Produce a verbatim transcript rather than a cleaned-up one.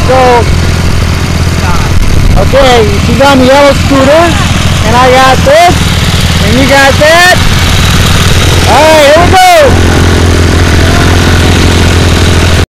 So, okay, she's on the yellow scooter, and I got this, and you got that.